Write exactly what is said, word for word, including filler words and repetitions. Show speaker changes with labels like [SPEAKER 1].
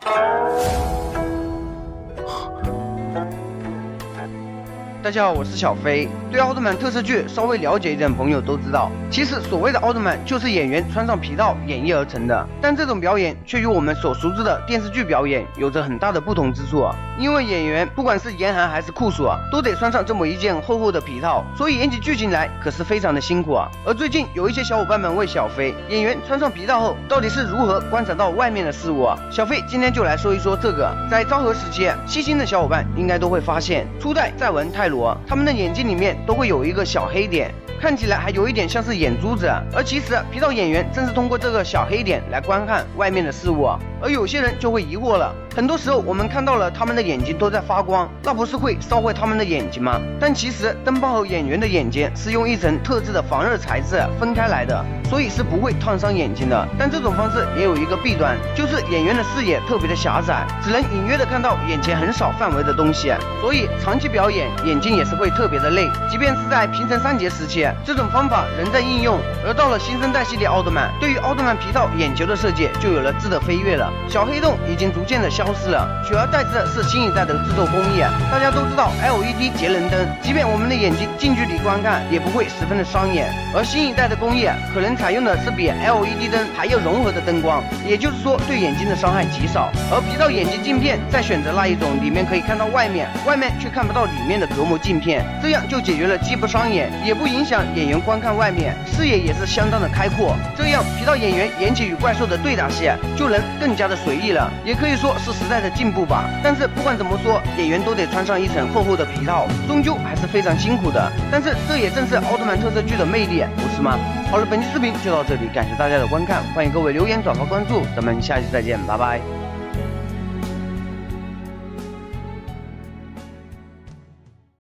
[SPEAKER 1] 大家好，我是小飞。对奥特曼特摄剧稍微了解一点的朋友都知道，其实所谓的奥特曼就是演员穿上皮套演绎而成的。但这种表演却与我们所熟知的电视剧表演有着很大的不同之处啊。因为演员不管是严寒还是酷暑啊，都得穿上这么一件厚厚的皮套，所以演起剧情来可是非常的辛苦啊。而最近有一些小伙伴们问小飞，演员穿上皮套后到底是如何观察到外面的事物啊？小飞今天就来说一说这个。在昭和时期，细心的小伙伴应该都会发现，初代在文泰罗他们的眼睛里面都会有一个小黑点，看起来还有一点像是眼珠子，而其实皮套演员正是通过这个小黑点来观看外面的事物啊。而有些人就会疑惑了，很多时候我们看到了他们的眼睛都在发光，那不是会烧坏他们的眼睛吗？但其实灯泡和演员的眼睛是用一层特制的防热材质分开来的，所以是不会烫伤眼睛的。但这种方式也有一个弊端，就是演员的视野特别的狭窄，只能隐约的看到眼前很少范围的东西，所以长期表演眼睛也是会特别的累。即便是在平成三杰时期，这种方法仍在应用。而到了新生代系列奥特曼，对于奥特曼皮套眼球的设计就有了质的飞跃了，小黑洞已经逐渐的消失了，取而代之的是新一代的制作工艺。大家都知道 L E D 节能灯，即便我们的眼睛近距离观看也不会十分的伤眼，而新一代的工艺可能采用的是比 L E D 灯还要融合的灯光，也就是说对眼睛的伤害极少。而皮套眼镜镜片再选择那一种里面可以看到外面，外面却看不到里面的隔膜镜片，这样就解决了既不伤眼也不影响演员观看外面，视野也是相当的开阔。这样皮套演员演起与怪兽的对打戏就能更加的随意了，也可以说是时代的进步吧。但是不管怎么说，演员都得穿上一层厚厚的皮套，终究还是非常辛苦的。但是这也正是奥特曼特摄剧的魅力，不是吗？好了，本期视频就到这里，感谢大家的观看，欢迎各位留言、转发、关注，咱们下期再见，拜拜。